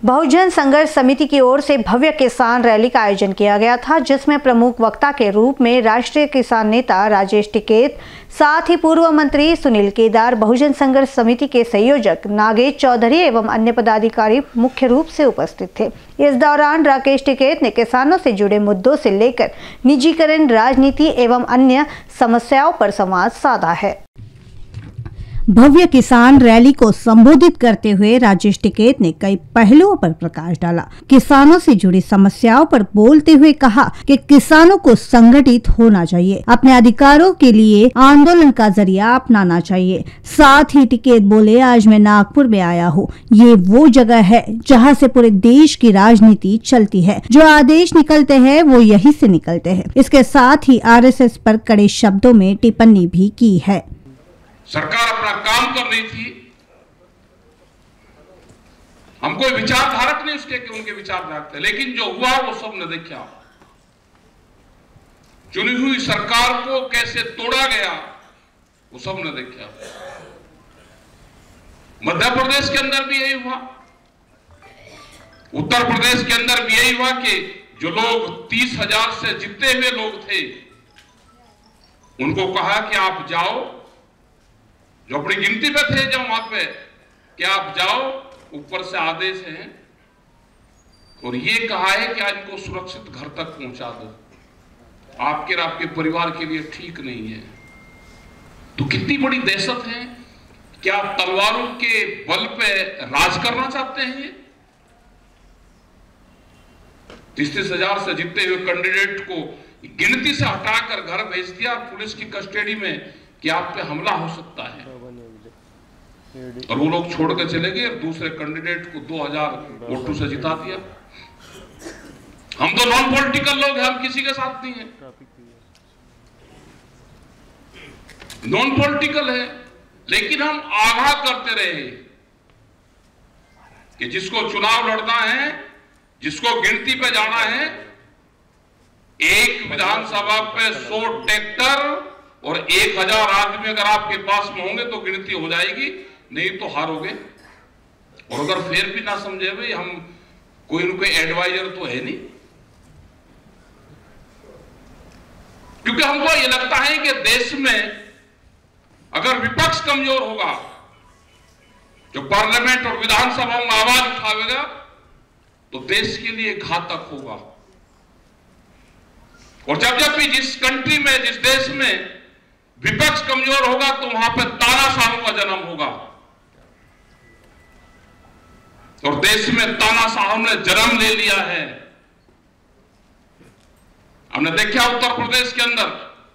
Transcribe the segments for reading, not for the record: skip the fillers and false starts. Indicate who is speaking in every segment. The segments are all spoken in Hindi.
Speaker 1: बहुजन संघर्ष समिति की ओर से भव्य किसान रैली का आयोजन किया गया था, जिसमें प्रमुख वक्ता के रूप में राष्ट्रीय किसान नेता राजेश टिकैत, साथ ही पूर्व मंत्री सुनील केदार, बहुजन संघर्ष समिति के संयोजक नागेश चौधरी एवं अन्य पदाधिकारी मुख्य रूप से उपस्थित थे। इस दौरान राकेश टिकैत ने किसानों से जुड़े मुद्दों से लेकर निजीकरण, राजनीति एवं अन्य समस्याओं पर संवाद साधा है। भव्य किसान रैली को संबोधित करते हुए राजेश टिकैत ने कई पहलुओं पर प्रकाश डाला। किसानों से जुड़ी समस्याओं पर बोलते हुए कहा कि किसानों को संगठित होना चाहिए, अपने अधिकारों के लिए आंदोलन का जरिया अपनाना चाहिए। साथ ही टिकैत बोले, आज मैं नागपुर में आया हूँ, ये वो जगह है जहाँ से पूरे देश की राजनीति चलती है। जो आदेश निकलते हैं वो यही से निकलते हैं। इसके साथ ही RSS पर कड़े शब्दों में टिप्पणी भी की है।
Speaker 2: सरकार अपना काम कर रही थी, हम कोई विचारधारक नहीं उसके कि उनके विचार रखते, लेकिन जो हुआ वो सब ने देखा। चुनी हुई सरकार को कैसे तोड़ा गया वो सब ने देखा। मध्य प्रदेश के अंदर भी यही हुआ, उत्तर प्रदेश के अंदर भी यही हुआ कि जो लोग 30,000 से जीते हुए लोग थे उनको कहा कि आप जाओ, जो अपनी गिनती पे थे जब वहां पे, कि आप जाओ, ऊपर से आदेश है और ये कहा है कि आज इनको सुरक्षित घर तक पहुंचा दो, आपके और आपके परिवार के लिए ठीक नहीं है। तो कितनी बड़ी दहशत है। क्या तलवारों के बल पे राज करना चाहते हैं ये? 30,000 से जीते हुए कैंडिडेट को गिनती से हटाकर घर भेज दिया पुलिस की कस्टडी में कि आप पे हमला हो सकता है, और वो लोग छोड़ के चले गए और दूसरे कैंडिडेट को 2,000 वोटों से जिता दिया। हम तो नॉन पॉलिटिकल लोग हैं, हम किसी के साथ नहीं हैं, नॉन पॉलिटिकल है, लेकिन हम आगाह करते रहे कि जिसको चुनाव लड़ना है, जिसको गिनती पे जाना है, एक विधानसभा पे 100 ट्रैक्टर और 1,000 आदमी अगर आपके पास में होंगे तो गिनती हो जाएगी, नहीं तो हारोगे। और अगर फिर भी ना समझे भाई, हम कोई न कोई एडवाइजर तो है नहीं, क्योंकि हमको ये लगता है कि देश में अगर विपक्ष कमजोर होगा, जो पार्लियामेंट और विधानसभा में आवाज उठावेगा, तो देश के लिए घातक होगा। और जब भी जिस कंट्री में, जिस देश में विपक्ष कमजोर होगा तो वहां पर तानाशाहों का जन्म होगा, और देश में तानाशाहों ने जन्म ले लिया है। हमने देखा उत्तर प्रदेश के अंदर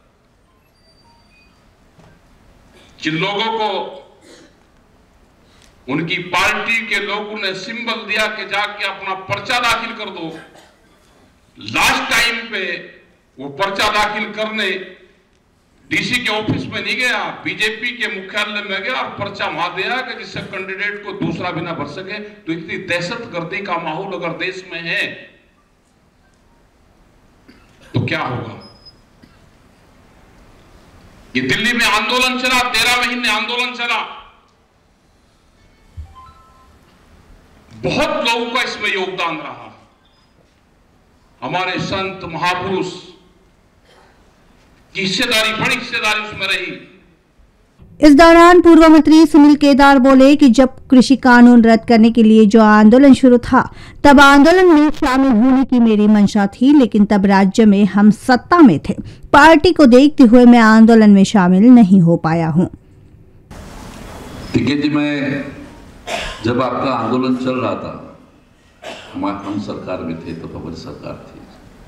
Speaker 2: जिन लोगों को उनकी पार्टी के लोगों ने सिंबल दिया कि जाके अपना पर्चा दाखिल कर दो, लास्ट टाइम पे वो पर्चा दाखिल करने डीसी के ऑफिस में नहीं गया, बीजेपी के मुख्यालय में गया और पर्चा वहां दिया कि जिससे कैंडिडेट को दूसरा भी ना भर सके। तो इतनी दहशतगर्दी का माहौल अगर देश में है तो क्या होगा। ये दिल्ली में आंदोलन चला, 13 महीने आंदोलन चला, बहुत लोगों का इसमें योगदान रहा। हमारे संत महापुरुष की हिस्सेदारी, बड़ी हिस्सेदारी उसमें रही।
Speaker 1: इस दौरान पूर्व मंत्री सुनील केदार बोले कि जब कृषि कानून रद्द करने के लिए जो आंदोलन शुरू था, तब आंदोलन में शामिल होने की मेरी मंशा थी, लेकिन तब राज्य में हम सत्ता में थे। पार्टी को देखते हुए मैं आंदोलन में शामिल नहीं हो पाया हूँ।
Speaker 3: टिकैत जी, मैं जब आपका आंदोलन चल रहा था, हम सरकार में थे, तो हमारी सरकार थी,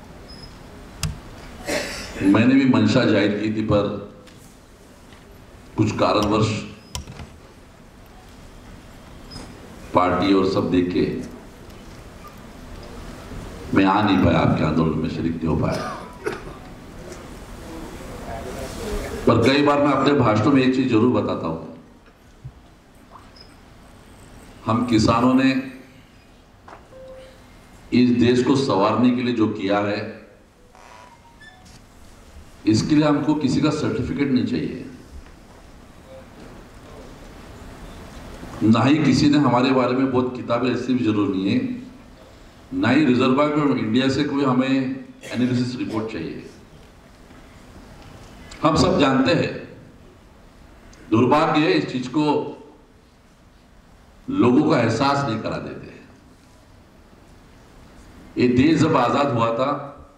Speaker 3: मैंने भी मंशा जाहिर की थी, पर कुछ कारणवश पार्टी और सब देख के मैं आ नहीं पाया, आपके आंदोलन में शरीक नहीं हो पाया। पर कई बार मैं अपने भाषणों में एक चीज जरूर बताता हूं, हम किसानों ने इस देश को संवारने के लिए जो किया है, इसके लिए हमको किसी का सर्टिफिकेट नहीं चाहिए। ना ही किसी ने हमारे बारे में बहुत किताबें ऐसी भी जरूर नहीं है, ना ही रिजर्व बैंक ऑफ इंडिया से कोई हमें एनालिसिस रिपोर्ट चाहिए। हम सब जानते हैं, दुर्भाग्य है इस चीज को लोगों का एहसास नहीं करा देते। ये देश जब आजाद हुआ था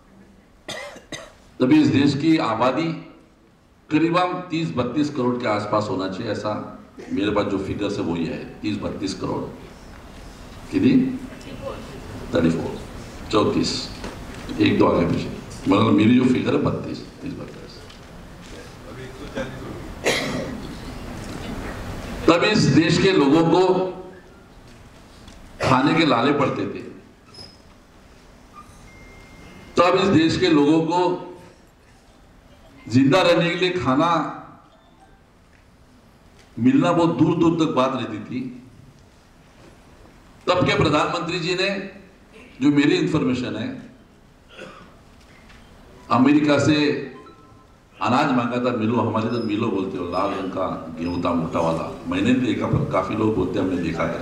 Speaker 3: तभी इस देश की आबादी करीबन 30-32 करोड़ के आसपास होना चाहिए, ऐसा मेरे पास जो फिगर है वही है, 30-32 करोड़। कितनी? 34 एक दो आगे पीछे, मतलब मेरी जो फिगर है 32। तब इस देश के लोगों को खाने के लाले पड़ते थे, तब इस देश के लोगों को जिंदा रहने के लिए खाना मिलना बहुत दूर दूर तक बात रहती थी। तब के प्रधानमंत्री जी ने, जो मेरी इंफॉर्मेशन है, अमेरिका से अनाज मांगा था। मिलो, हमारे इधर मिलो बोलते हो, लाल रंग का गेहूं था, मोटा वाला। मैंने देखा पर काफी लोग बोलते हैं, हमने देखा है।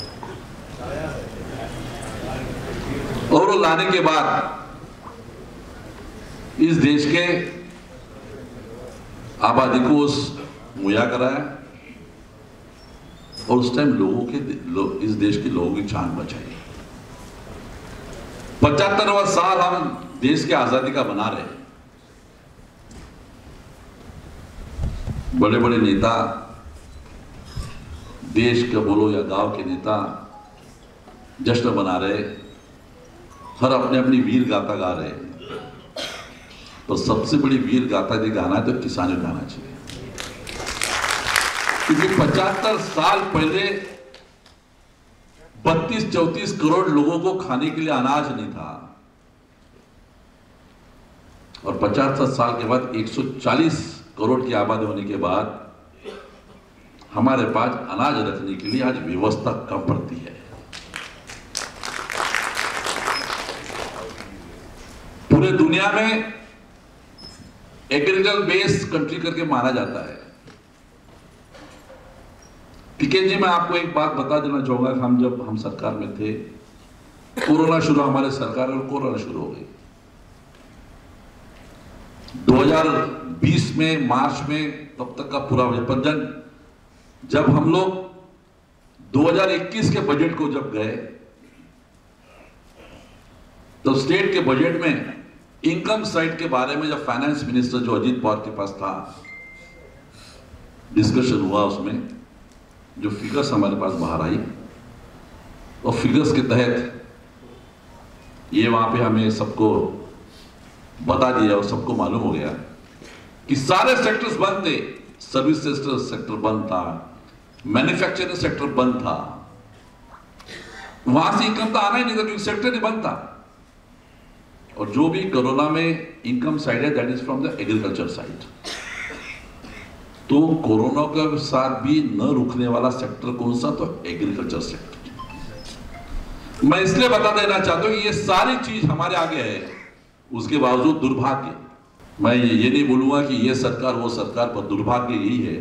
Speaker 3: और वो लाने के बाद इस देश के आबादी को मुहैया कराया और उस टाइम इस देश के लोगों की जान बचाई। 75वां साल हम देश के आजादी का बना रहे हैं। बड़े बड़े नेता, देश के बोलो या गांव के नेता जश्न मना रहे, हर अपने अपनी वीर गाथा गा रहे हैं। तो सबसे बड़ी वीर गाथा यदि गाना है तो किसानों को गाना चाहिए, क्योंकि 75 साल पहले 32-34 करोड़ लोगों को खाने के लिए अनाज नहीं था, और 75 साल के बाद 140 करोड़ की आबादी होने के बाद हमारे पास अनाज रखने के लिए आज व्यवस्था कम पड़ती है। पूरे दुनिया में एग्रीकल्चर बेस्ड कंट्री करके माना जाता है। पीके जी, मैं आपको एक बात बता देना चाहूंगा कि हम सरकार में थे, कोरोना शुरू, हमारे सरकार में कोरोना शुरू हो गई 2020 में मार्च में, तब तक का पूरा बजट। जब हम लोग 2021 के बजट को जब गए तो स्टेट के बजट में इनकम साइड के बारे में जब फाइनेंस मिनिस्टर जो अजीत पवार के पास था, डिस्कशन हुआ, उसमें जो फिगर्स हमारे पास बाहर आई, और फिगर्स के तहत ये वहां पे हमें सबको बता दिया और सबको मालूम हो गया कि सारे सेक्टर्स बंद थे। सर्विस सेक्टर बंद था, मैन्युफैक्चरिंग सेक्टर बंद था, वहां से इनकम तो आना ही नहीं था क्योंकि सेक्टर ही बंद था। और जो भी कोरोना में इनकम साइड है, that is from the agriculture side. तो कोरोना के साथ भी न रुकने वाला सेक्टर कौन सा? तो एग्रीकल्चर सेक्टर। मैं इसलिए बता देना चाहता हूं कि ये सारी चीज हमारे आगे है, उसके बावजूद दुर्भाग्य, मैं ये नहीं बोलूंगा कि ये सरकार वो सरकार, पर दुर्भाग्य यही है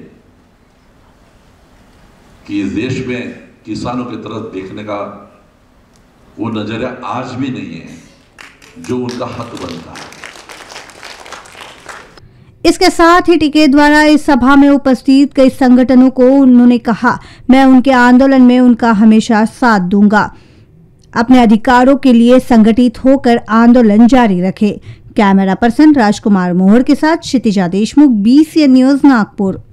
Speaker 3: कि इस देश में किसानों की तरफ देखने का वो नजरिया आज भी नहीं है जो उनका हक बनता है।
Speaker 1: इसके साथ ही टीके द्वारा इस सभा में उपस्थित कई संगठनों को उन्होंने कहा, मैं उनके आंदोलन में उनका हमेशा साथ दूंगा। अपने अधिकारों के लिए संगठित होकर आंदोलन जारी रखें। कैमरा पर्सन राजकुमार मोहर के साथ क्षितिजा देशमुख, BCN न्यूज, नागपुर।